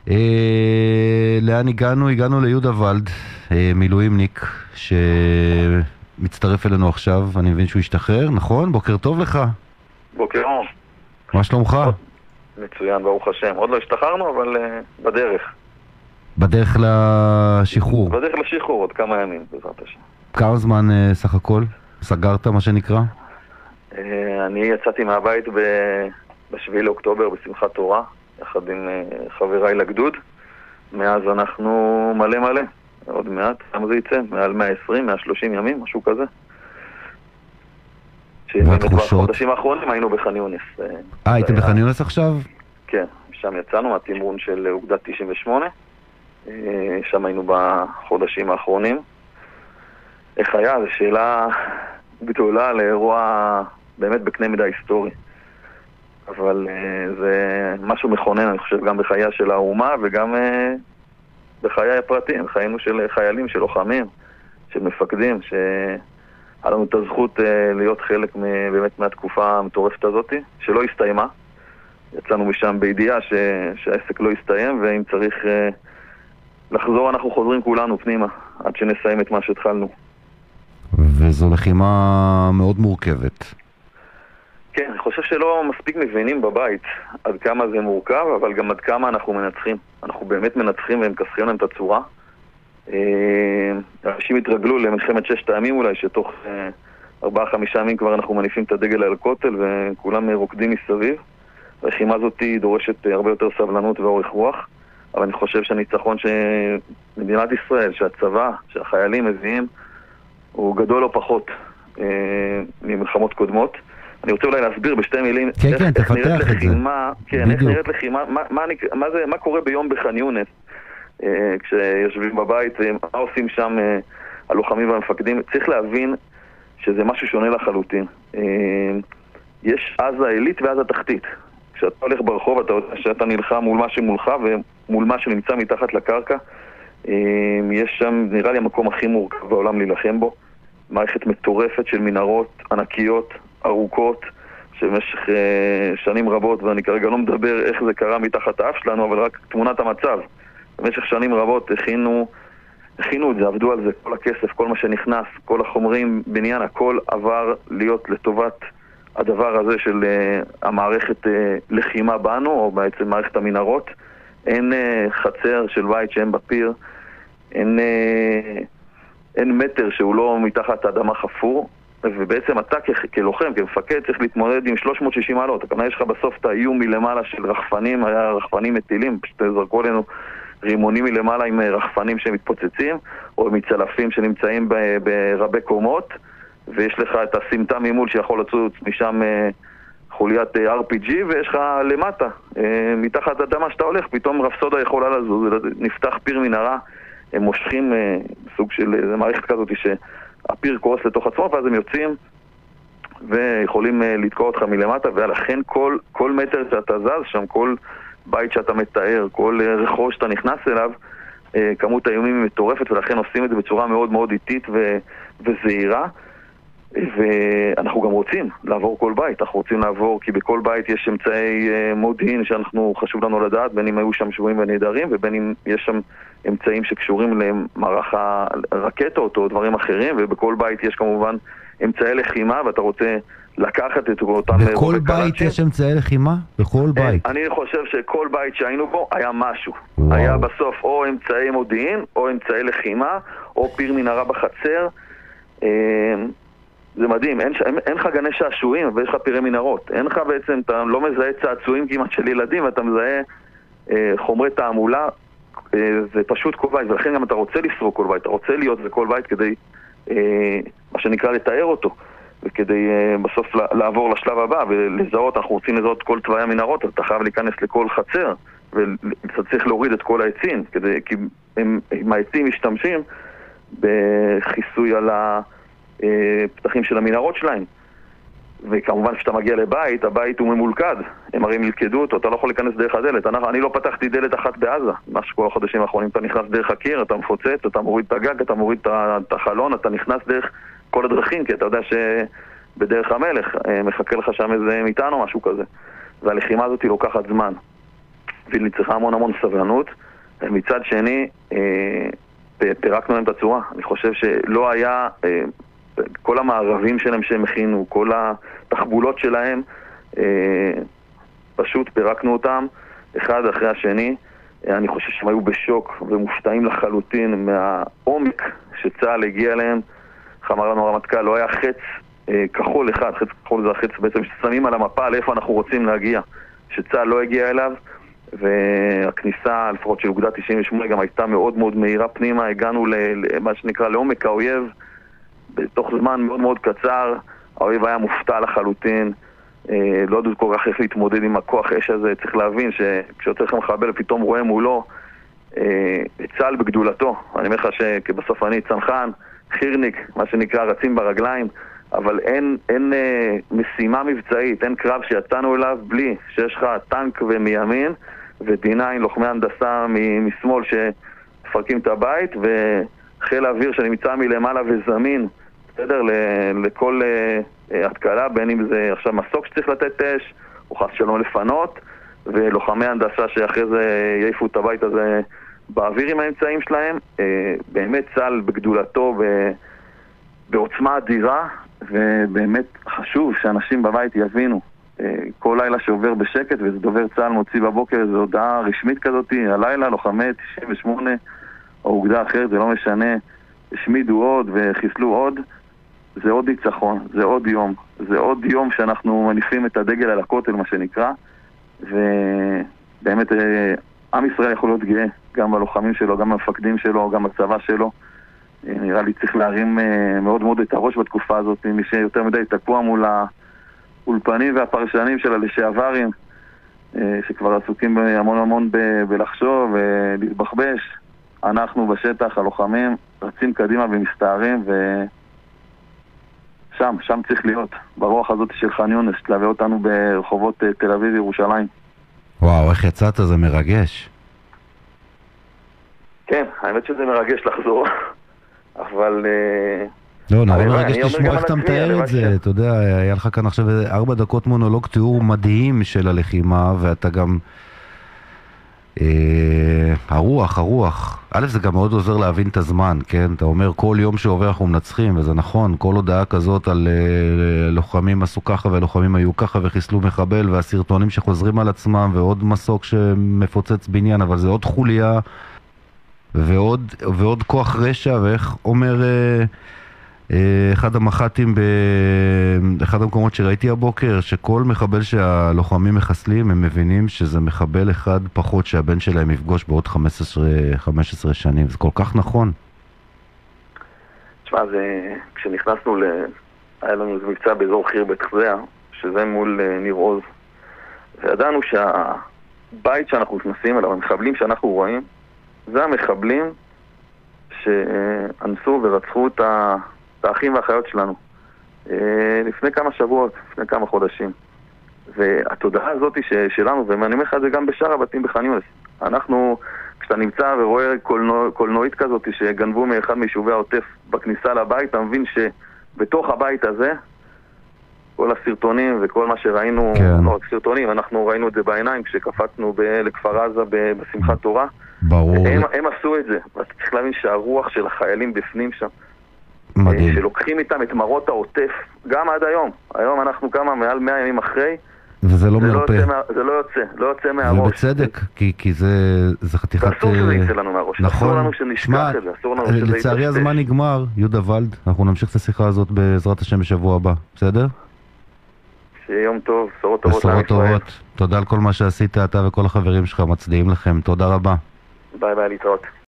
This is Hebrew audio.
לאן הגענו? הגענו ליהודה ולד, מילואימניק, שמצטרף אלינו עכשיו. אני מבין שהוא השתחרר, נכון? בוקר טוב לך. בוקר אור. מה שלומך? מצוין, ברוך השם. עוד לא השתחררנו, אבל בדרך. בדרך לשחרור. בדרך לשחרור, עוד כמה ימים, בעזרת השם. כמה זמן סך הכל? סגרת, מה שנקרא? אני יצאתי מהבית ב-7 לאוקטובר בשמחת תורה, יחד עם חבריי לגדוד. מאז אנחנו מלא מלא. עוד מעט, כמה זה יצא? מעל 120, 130 ימים, משהו כזה. והתחושות? בחודשים האחרונים היינו בח'אן יונס. הייתם בח'אן יונס עכשיו? כן, שם יצאנו מהתמרון של אוגדה 98. שם היינו בחודשים האחרונים. איך היה? זו שאלה גדולה לאירוע באמת בקנה מידה היסטורי. אבל זה משהו מכונן, אני חושב, גם בחייה של האומה וגם בחיי הפרטים, חיינו של חיילים, של לוחמים, של מפקדים, שהיה לנו את הזכות להיות חלק באמת מהתקופה המטורפת הזאת, שלא הסתיימה. יצאנו משם בידיעה שהעסק לא הסתיים, ואם צריך לחזור, אנחנו חוזרים כולנו פנימה, עד שנסיים את מה שהתחלנו. וזו לחימה מאוד מורכבת. כן, אני חושב שלא מספיק מבינים בבית עד כמה זה מורכב, אבל גם עד כמה אנחנו מנצחים. אנחנו באמת מנצחים והם כסחים להם את הצורה. אנשים התרגלו למלחמת 6 הימים אולי, שתוך 4-5 ימים כבר אנחנו מניפים את הדגל על הכותל וכולם רוקדים מסביב. הלחימה הזאת דורשת הרבה יותר סבלנות ואורך רוח, אבל אני חושב שהניצחון שמדינת ישראל, שהצבא, שהחיילים מביאים, הוא גדול לא פחות ממלחמות קודמות. אני רוצה אולי להסביר בשתי מילים איך נראית לחימה, איך נראית לחימה, מה קורה ביום בח'אן יונס כשיושבים בבית, מה עושים שם הלוחמים והמפקדים. צריך להבין שזה משהו שונה לחלוטין. יש אז העילית ואז התחתית. כשאתה הולך ברחוב אתה יודע שאתה נלחם מול מה שמולך ומול מה שנמצא מתחת לקרקע. יש שם נראה לי המקום הכי מורכב בעולם להילחם בו. מערכת מטורפת של מנהרות ענקיות, ארוכות, שבמשך שנים רבות, ואני כרגע לא מדבר איך זה קרה מתחת האף שלנו, אבל רק תמונת המצב. במשך שנים רבות הכינו את זה, עבדו על זה, כל הכסף, כל מה שנכנס, כל החומרים, בניין, הכל עבר להיות לטובת הדבר הזה של המערכת לחימה בנו, או בעצם מערכת המנהרות. אין חצר של בית שאין בפיר, אין מטר שהוא לא מתחת האדמה חפור, ובעצם אתה כלוחם, כמפקד, צריך להתמודד עם 360 מעלות. הכוונה יש לך בסוף את האיום מלמעלה של רחפנים, היה רחפנים מטילים, פשוט זרקו עלינו רימונים מלמעלה עם רחפנים שמתפוצצים, או מצלפים שנמצאים ברבי קומות, ויש לך את הסמטה ממול שיכול לצוץ משם חוליית RPG, ויש לך למטה, מתחת האדמה שאתה הולך, פתאום רפסודה יכולה לזוז, נפתח פיר מנהרה, הם מושכים סוג של מערכת כזאת שהפיר קורס לתוך עצמו, ואז הם יוצאים ויכולים לתקוע אותך מלמטה, ולכן כל מטר שאתה זז שם, כל בית שאתה מתאר, כל רחוב שאתה נכנס אליו, כמות האיומים היא מטורפת, ולכן עושים את זה בצורה מאוד מאוד איטית וזהירה. ואנחנו גם רוצים לעבור כל בית, אנחנו רוצים לעבור כי בכל בית יש אמצעי מודיעין שאנחנו חשוב לנו לדעת, בין אם היו שם שבויים ונהדרים ובין אם יש שם אמצעים שקשורים למערך הרקטות או דברים אחרים, ובכל בית יש כמובן אמצעי לחימה ואתה רוצה לקחת את אותם... בכל בית יש אמצעי לחימה? בכל בית? אני חושב שכל בית שהיינו בו היה משהו. היה בסוף או אמצעי מודיעין או אמצעי לחימה או פיר מנהרה בחצר. זה מדהים, אין לך גני שעשועים ויש לך פירי מנהרות. אין לך בעצם, אתה לא מזהה צעצועים כמעט של ילדים, ואתה מזהה חומרי תעמולה. זה פשוט כל בית, ולכן גם אתה רוצה לסרוק כל בית, אתה רוצה להיות בכל בית כדי, מה שנקרא, לתאר אותו, וכדי בסוף לעבור לשלב הבא ולזהות. אנחנו רוצים לזהות כל תוואי המנהרות, אתה חייב להיכנס לכל חצר ואתה צריך להוריד את כל העצים, כי אם העצים משתמשים בחיסוי על הפתחים של המנהרות שלהם. וכמובן כשאתה מגיע לבית, הבית הוא ממולכד, הם הרי מלכדו אותו, אתה לא יכול להיכנס דרך הדלת. אני לא פתחתי דלת אחת בעזה, מה שכל החודשים האחרונים, אתה נכנס דרך הקיר, אתה מפוצץ, אתה מוריד את הגג, אתה מוריד את החלון, אתה נכנס דרך כל הדרכים, כי אתה יודע שבדרך המלך מחכה לך שם איזה מטען או משהו כזה, והלחימה הזאת היא לוקחת זמן. והיא צריכה המון המון סבלנות. מצד שני, פירקנו להם את הצורה. אני חושב שלא היה, כל המערבים שלהם שהם הכינו, כל התחבולות שלהם, פשוט פירקנו אותם אחד אחרי השני. אני חושב שהם היו בשוק ומופתעים לחלוטין מהעומק שצה"ל הגיע אליהם. אמר לנו הרמטכ"ל, לא היה חץ כחול אחד, חץ כחול זה החץ בעצם ששמים על המפה לאיפה אנחנו רוצים להגיע, שצה"ל לא הגיע אליו, והכניסה לפחות של אוגדה 98 גם הייתה מאוד מאוד מהירה פנימה. הגענו למה שנקרא לעומק האויב בתוך זמן מאוד מאוד קצר. האויב היה מופתע לחלוטין, לא יודעת כל כך איך להתמודד עם הכוח אש הזה. צריך להבין שכשיוצא לכם מחבל פתאום רואה מולו צה"ל בגדולתו. אני אומר לך שבסוף אני צנחן, חירניק, מה שנקרא, רצים ברגליים, אבל אין משימה מבצעית, אין קרב שיצאנו אליו בלי שיש לך טנק ומימין ו-D9 לוחמי הנדסה משמאל שפרקים את הבית, וחיל האוויר שנמצא מלמעלה וזמין, בסדר, לכל התקלה, בין אם זה עכשיו מסוק שצריך לתת אש או חס שלום לפנות, ולוחמי הנדסה שאחרי זה יעיפו את הבית הזה באוויר עם האמצעים שלהם. באמת צה"ל בגדולתו בעוצמה אדירה, ובאמת חשוב שאנשים בבית יבינו. כל לילה שעובר בשקט, וזה דובר צה"ל מוציא בבוקר איזו הודעה רשמית כזאת, הלילה לוחמי 98 או אוגדה אחרת, זה לא משנה, השמידו עוד וחיסלו עוד. זה עוד ניצחון, זה עוד יום, זה עוד יום שאנחנו מניפים את הדגל על הכותל, מה שנקרא, ובאמת עם ישראל יכול להיות גאה, גם בלוחמים שלו, גם במפקדים שלו, גם בצבא שלו. נראה לי צריך להרים מאוד מאוד את הראש בתקופה הזאת, מי שיותר מדי תקוע מול האולפנים והפרשנים של הלשעברים, שכבר עסוקים המון המון בלחשוב ולהתבחבש. אנחנו בשטח, הלוחמים, רצים קדימה ומסתערים, שם צריך להיות, ברוח הזאת של ח'אן יונס, תלווה אותנו ברחובות תל אביב וירושלים. וואו, איך יצאת, זה מרגש. כן, האמת שזה מרגש לחזור, אבל לא, נורא מרגש לשמוע איך אתה מתאר את זה. אתה יודע, היה לך כאן עכשיו 4 דקות מונולוג תיאור מדהים של הלחימה, ואתה גם הרוח. א', זה גם מאוד עוזר להבין את הזמן, כן? אתה אומר כל יום שעובר אנחנו מנצחים, וזה נכון, כל הודעה כזאת על לוחמים עשו ככה ולוחמים היו ככה וחיסלו מחבל, והסרטונים שחוזרים על עצמם, ועוד מסוק שמפוצץ בניין, אבל זה עוד חוליה ועוד כוח רשע. ואיך אומר אחד המח"טים באחד המקומות שראיתי הבוקר, שכל מחבל שהלוחמים מחסלים הם מבינים שזה מחבל אחד פחות שהבן שלהם יפגוש בעוד 15 שנים. זה כל כך נכון. תשמע, כשנכנסנו היה לנו איזה מבצע באזור חיר בית חזיה, שזה מול ניר עוז, וידענו שהבית שאנחנו נכנסים אליו, המחבלים שאנחנו רואים, זה המחבלים שאנסו ורצחו את האחים והאחיות שלנו לפני כמה שבועות, לפני כמה חודשים. והתודעה הזאת שלנו, ואני אומר לך את זה גם בשאר הבתים בח'אן יונס, אנחנו, כשאתה נמצא ורואה קולנועית כזאת שגנבו מאחד מיישובי העוטף בכניסה לבית, אתה מבין שבתוך הבית הזה כל הסרטונים וכל מה שראינו, כן. לא רק סרטונים, אנחנו ראינו את זה בעיניים כשקפצנו לכפר עזה בשמחת תורה. ברור. הם עשו את זה, ואתה צריך להבין שהרוח של החיילים בפנים שם, מדהים. שלוקחים איתם את מרות העוטף, גם עד היום. היום אנחנו כמה מעל 100 ימים אחרי, וזה לא מרפא. זה לא יוצא מהראש. ובצדק, כי זה חתיכת... אסור שזה יצא לנו מהראש. נכון. אסור לנו שנשכח את זה. לצערי הזמן נגמר, יהודה ולד. אנחנו נמשיך את השיחה הזאת בעזרת השם בשבוע הבא. בסדר? שיהיה יום טוב, בשורות טובות לעם ישראל. תודה על כל מה שעשית אתה וכל החברים שלך, מצדיעים לכם. תודה רבה. ביי ביי, להתראות.